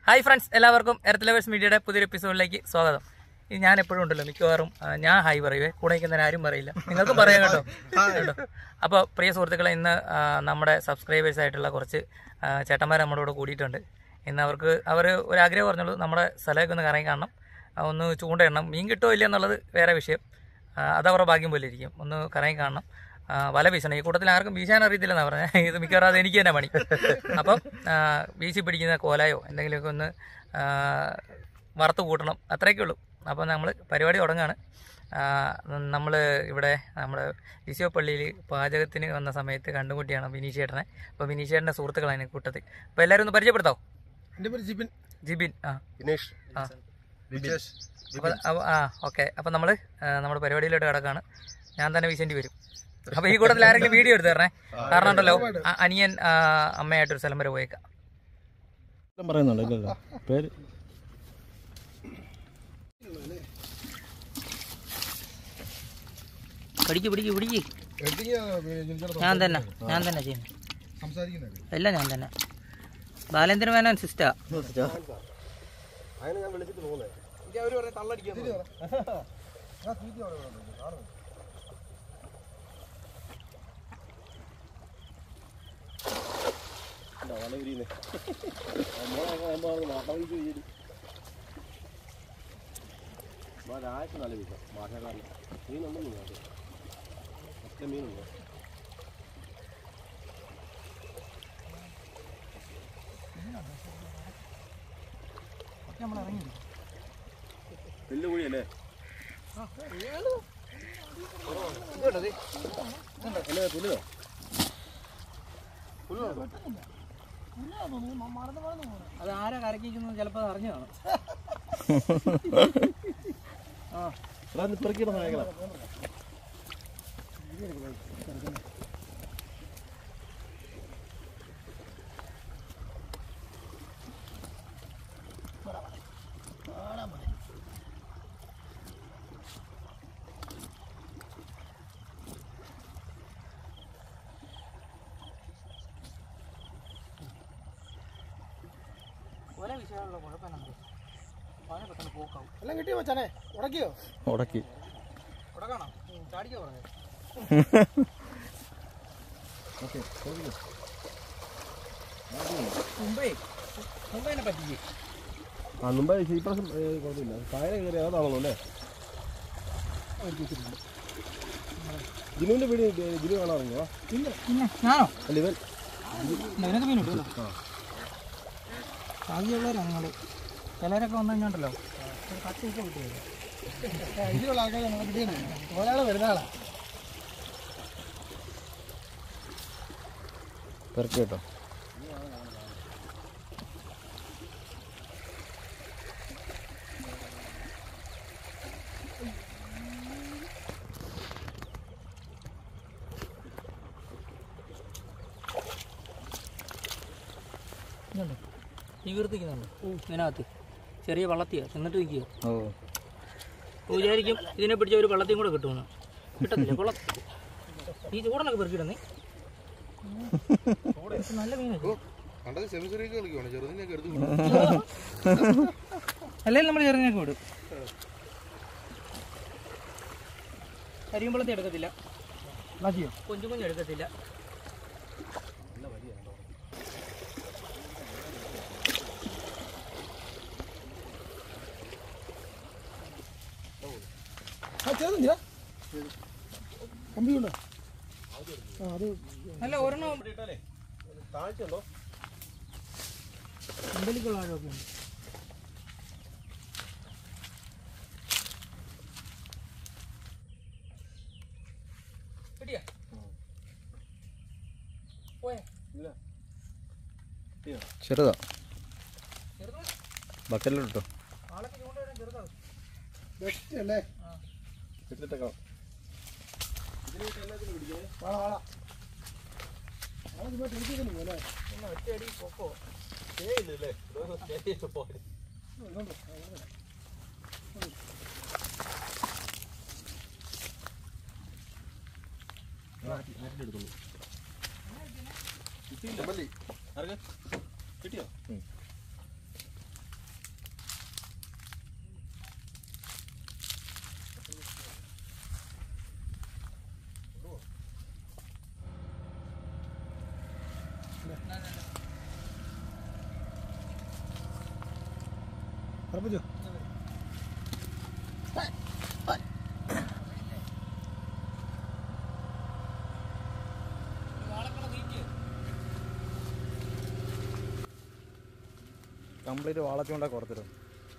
Hi friends, എല്ലാവർക്കും earth lovers മീഡിയയുടെ പുതിയൊരു എപ്പിസോഡിലേക്ക് സ്വാഗതം. ഞാൻ എപ്പോഴും ഉണ്ടല്ലോ, മിക്കവാറും ഞാൻ ഹായ് പറയുവേ, കൂടെ നിൽക്കുന്നതിന് ആരും പറയില്ല, നിങ്ങൾക്ക് പറയാം കേട്ടോ. അപ്പോൾ പ്രിയ സുഹൃത്തുക്കളെ, ഇന്ന് നമ്മുടെ സബ്സ്ക്രൈബേഴ്സ് ആയിട്ടുള്ള കുറച്ച് ചേട്ടന്മാർ നമ്മുടെ കൂടെ കൂടിയിട്ടുണ്ട്. ഇന്ന് അവർ ഒരു ആഗ്രഹം പറഞ്ഞുള്ളൂ, നമ്മുടെ സ്ഥലമൊക്കെ ഒന്ന് കറങ്ങി കാണണം, ഒന്ന് ചൂണ്ടയിടണം. മീൻ കിട്ടുമോ ഇല്ല എന്നുള്ളത് വേറെ വിഷയം, അതവരുടെ ഭാഗ്യം പോലെ ഇരിക്കും. ഒന്ന് കറങ്ങി കാണണം, വല വീശണം. ഈ കൂട്ടത്തിൽ ആർക്കും വീശാൻ അറിയത്തില്ലെന്നാണ് പറഞ്ഞത്. ഇത് മിക്കവാറും അത് എനിക്ക് തന്നെ പണി. അപ്പം വീശി പിടിക്കുന്ന കോലായോ എന്തെങ്കിലുമൊക്കെ ഒന്ന് വറുത്ത് കൂട്ടണം, അത്രയൊക്കെ ഉള്ളൂ. അപ്പോൾ നമ്മൾ പരിപാടി തുടങ്ങുകയാണ്. നമ്മൾ ഇവിടെ നമ്മുടെ ഈശോപ്പള്ളിയിൽ പാചകത്തിന് വന്ന സമയത്ത് കണ്ടുമുട്ടിയാണ് ബിനീഷേട്ടനെ. അപ്പോൾ ബിനീഷേട്ടൻ്റെ സുഹൃത്തുക്കളാണ് കൂട്ടത്തിൽ. അപ്പോൾ എല്ലാവരും ഒന്ന് പരിചയപ്പെടുത്താവോ? എൻ്റെ പേര് ജിബിൻ. ജിബിൻ. ദിനേഷ്. ഓക്കെ. അപ്പോൾ നമ്മൾ നമ്മുടെ പരിപാടിയിലോട്ട് കിടക്കുകയാണ്. ഞാൻ തന്നെ വീശേണ്ടി വരും. അപ്പോൾ ഈ കൂട്ടത്തിൽ ആരെങ്കിലും വീഡിയോ എടുത്ത് തരണേ, കാരണം ഉണ്ടല്ലോ അനിയൻ അമ്മയായിട്ടൊരു സ്ഥലം വരെ പോയേക്കാം. പറയുന്നുണ്ടല്ലോ പേര്. പിടിക്ക്. ഞാൻ തന്നെ ചെയ്യുന്നു. എല്ലാം ഞാൻ തന്നെ. ബാലേന്ദ്രൻ മേനോൻ സിസ്റ്റാ. വെല്ലുവിളിയല്ലേ? അത് ആരാ കരക്കിക്കുന്നത് ചിലപ്പോൾ അറിഞ്ഞു കാണും. ഒരേ വിഷയമുള്ള കുഴപ്പമെന്നു പെട്ടെന്ന് പോക്കാവും. എല്ലാം കിട്ടിയോ മച്ചാനെ? ഉടക്കിയോ? ഉടക്കി ഉടക്കാണോ? ചാടിക്കോ പറഞ്ഞത്. മുംബൈനെ പറ്റിക്ക്. മുമ്പ് ഇപ്രാവശ്യം കുഴപ്പമില്ല, കായല കയറി അതാണല്ലോ അല്ലേ? ജിനുവിന്റെ വീട് ജിനു കാണാറുണ്ടോ? പിന്നെ ഞാനോ? അല്ല ഇവൻ ഇതിനൊക്കെ മീൻ കിട്ടുമല്ലോ. ഭാഗ്യമുള്ളവരാണ് നിങ്ങൾ. ചിലരൊക്കെ വന്നു കഴിഞ്ഞോണ്ടല്ലോ കത്ത് ഉപ്പ് കിട്ടുമല്ലോ. ഇതിലുള്ള ആൾക്കാരെ നമുക്ക് കിട്ടിയാണ്. ഒരാൾ വരുന്ന ആളാ. പെരക്ക് കേട്ടോ. തീർത്തിക്കുന്നുണ്ട് ഇതിനകത്ത്. ചെറിയ വള്ളത്തിയാണ് ചെന്നിട്ട് നിൽക്കുക. വിചാരിക്കും ഇതിനെ പിടിച്ച ഒരു വള്ളത്തിയും കൂടെ കിട്ടുമെന്ന്. കിട്ടത്തില്ല, കൊള്ളത്തില്ല. ഈ ചൂടനൊക്കെ പെറുക്കിടുന്നേ. നല്ല മീനൊക്കെ അല്ലെങ്കിൽ നമ്മൾ ചെറുതിനൊക്കെ വിടും. കരിയുമ്പളത്തെ എടുക്കത്തില്ല, കുഞ്ഞു എടുക്കത്തില്ല. കമ്പിയുണ്ടോ? അല്ല, ഒരെണ്ണം താഴ്ചയുണ്ടോ? അമ്പലിക്കുള്ള ആഴമൊക്കെ ഉണ്ട്. ചെറുതാ, ബക്കറ്റിലിട്ടോ. അല്ലേ? എടുത്തിട്ടേക്കാം. ഒറ്റയടി പൊക്കോ. കിട്ടിയോ? ഉറപ്പിച്ചോ. കംപ്ലീറ്റ് വാളച്ചുകൊണ്ടാ കുറച്ചിടും.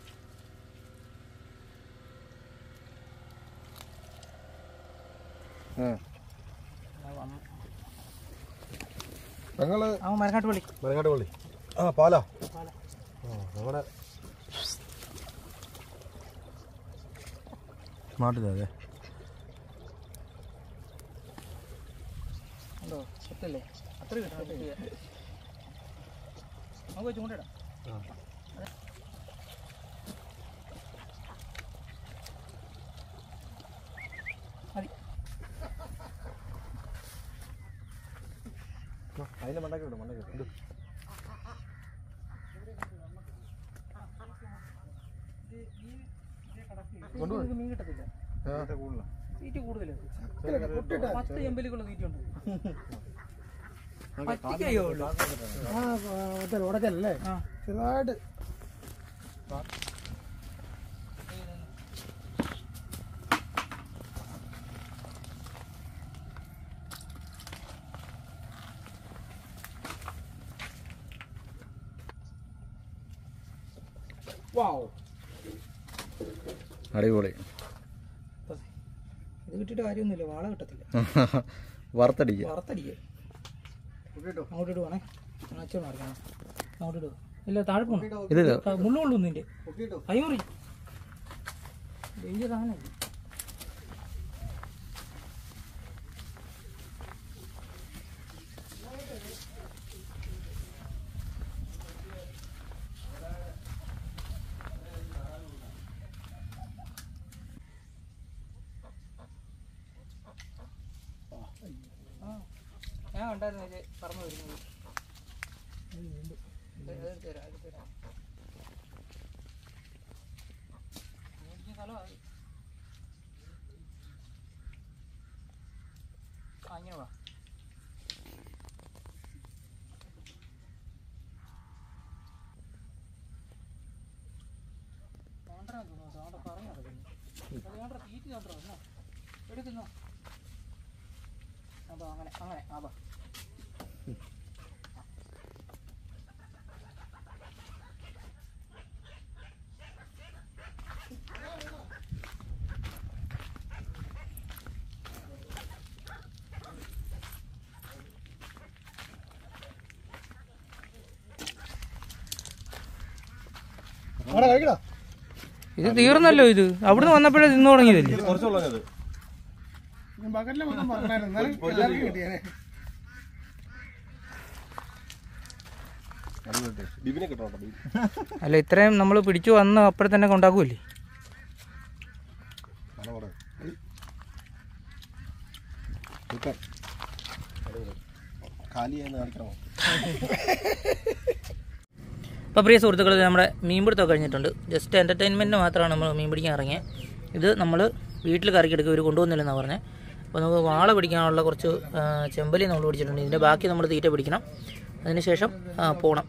ഞങ്ങള് മരങ്ങാട്ട് പള്ളി പാലാ നമ്മുടെ നാട്ടിലേ അത്ര നമുക്ക് ചൂണ്ടിടാം. അതിന്റെ മണ്ടൊക്കെ ഇടും. മീൻ കിട്ടത്തില്ല, തീറ്റ കൂടുതൽ. 10 എമ്പലിക്കുള്ള തീറ്റുണ്ട്. ഉടക്കല്ലേ ചെറുതായിട്ട് അടിപൊളി. ഇത് കിട്ടിയിട്ട് കാര്യമൊന്നുമില്ല, വാള കിട്ടത്തില്ല. വറുത്തടിക്കുക. അങ്ങോട്ട് ഇടുവാണേ, അച്ഛൻ മാറിക്കണം. അങ്ങോട്ട് ഇടുക. ഇല്ല, താഴെ പോകണം. മുള്ളുള്ളൂ നിന്റെ കൈമുറി വലിയ സാധനം. ഞാൻ ഉണ്ടായിരുന്നു പറന്നു വരുന്നത്. അങ്ങനെ വാ. പറഞ്ഞു നടക്കുന്നു തീറ്റി കണ്ടോ എടുക്കുന്നോ. അതോ അങ്ങനെ അങ്ങനെ ആവാ. ഇത് തീർന്നല്ലോ. ഇത് അവിടുന്ന് വന്നപ്പോഴേ തിന്നു തുടങ്ങിയതല്ലേ. അല്ല, ഇത്രയും നമ്മൾ പിടിച്ചു വന്ന് അപ്പോഴെ തന്നെ കൊണ്ടാക്കൂല്ലേ. അപ്പോൾ പ്രിയ സുഹൃത്തുക്കൾ, നമ്മുടെ മീൻ പിടുത്തമൊക്കെ കഴിഞ്ഞിട്ടുണ്ട്. ജസ്റ്റ് എൻ്റർടൈൻമെൻറ്റിന് മാത്രമാണ് നമ്മൾ മീൻ പിടിക്കാൻ ഇറങ്ങിയത്. ഇത് നമ്മൾ വീട്ടിൽ കറിക്കെടുക്കുക ഇവർ കൊണ്ടുവന്നില്ലെന്നാണ് പറഞ്ഞത്. അപ്പോൾ നമുക്ക് വാള പിടിക്കാനുള്ള കുറച്ച് ചെമ്പലി നമ്മൾ പിടിച്ചിട്ടുണ്ട്. ഇതിൻ്റെ ബാക്കി നമ്മൾ തീറ്റ പിടിക്കണം. അതിനുശേഷം പോകണം.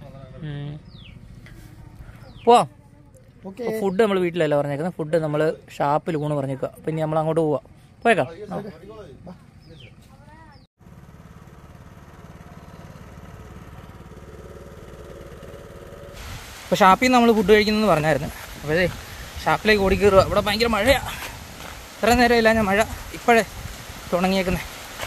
പോവാം. ഫുഡ് നമ്മൾ വീട്ടിലല്ല പറഞ്ഞേക്കുന്നത്. ഫുഡ് നമ്മൾ ഷാപ്പിൽ ഊണ് പറഞ്ഞേക്കുക. അപ്പോൾ ഇനി നമ്മൾ അങ്ങോട്ട് പോവാം. പോയേക്കാം. അപ്പോൾ ഷാപ്പിൽ നിന്ന് നമ്മൾ ഫുഡ് കഴിക്കുന്നതെന്ന് പറഞ്ഞായിരുന്നു. അപ്പോൾ അതെ, ഷാപ്പിലേക്ക് ഓടിക്കയറുക. ഇവിടെ ഭയങ്കര മഴയാണ്. ഇത്ര നേരമില്ല ഞാൻ മഴ ഇപ്പോഴേ തുടങ്ങിയേക്കുന്നത്.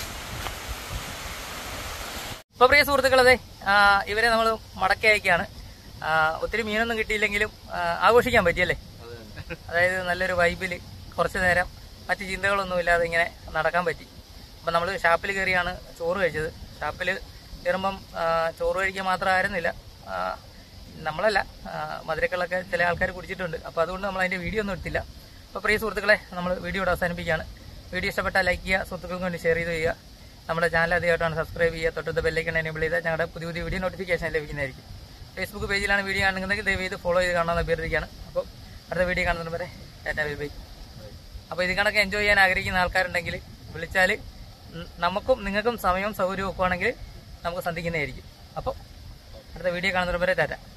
ഇപ്പോൾ പ്രിയ സുഹൃത്തുക്കളതെ, ഇവരെ നമ്മൾ മടക്കി അയക്കുകയാണ്. ഒത്തിരി മീനൊന്നും കിട്ടിയില്ലെങ്കിലും ആഘോഷിക്കാൻ പറ്റിയല്ലേ. അതായത് നല്ലൊരു വൈബിൽ കുറച്ച് നേരം മറ്റ് ചിന്തകളൊന്നും ഇല്ലാതെ ഇങ്ങനെ നടക്കാൻ പറ്റി. അപ്പം നമ്മൾ ഷാപ്പിൽ കയറിയാണ് ചോറ് കഴിച്ചത്. ഷാപ്പിൽ കയറുമ്പം ചോറ് കഴിക്കാൻ മാത്രമായിരുന്നില്ല, നമ്മളല്ല, മധുരക്കളൊക്കെ ചില ആൾക്കാർ കുടിച്ചിട്ടുണ്ട്. അപ്പോൾ അതുകൊണ്ട് നമ്മൾ അതിൻ്റെ വീഡിയോ ഒന്നും എടുത്തില്ല. അപ്പോൾ പ്രിയ സുഹൃത്തുക്കളെ, നമ്മൾ വീഡിയോ ഇവിടെ അവസാനിപ്പിക്കുകയാണ്. വീഡിയോ ഇഷ്ടപ്പെട്ടാൽ ലൈക്ക് ചെയ്യുക, സുഹൃത്തുക്കൾക്ക് വേണ്ടി ഷെയർ ചെയ്ത് ചെയ്യുക. നമ്മുടെ ചാനൽ ആദ്യമായിട്ടാണ് സബ്സ്ക്രൈബ് ചെയ്യുക. തൊട്ടടുത്ത ബെല്ലൈക്കൺ എനേബിൾ ചെയ്താൽ ഞങ്ങളുടെ പുതിയ പുതിയ വീഡിയോ നോട്ടിഫിക്കേഷൻ ലഭിക്കുന്നതായിരിക്കും. ഫേസ്ബുക്ക് പേജിലാണ് വീഡിയോ കാണുന്നതെങ്കിൽ ദയവ് ചെയ്ത് ഫോളോ ചെയ്ത് കാണാമെന്ന് അഭ്യർത്ഥിക്കുകയാണ്. അപ്പോൾ അടുത്ത വീഡിയോ കാണുന്നതിന് വരെ ടാറ്റാ ബൈ ബൈ. അപ്പോൾ ഇത് കണക്ക് എൻജോയ് ചെയ്യാൻ ആഗ്രഹിക്കുന്ന ആൾക്കാരുണ്ടെങ്കിൽ വിളിച്ചാൽ നമുക്കും നിങ്ങൾക്കും സമയവും സൗകര്യവും ഒക്കെ ആണെങ്കിൽ നമുക്ക് സന്ധിക്കുന്നതായിരിക്കും. അപ്പോൾ അടുത്ത വീഡിയോ കാണുന്നതിന് വരെ ടാറ്റ.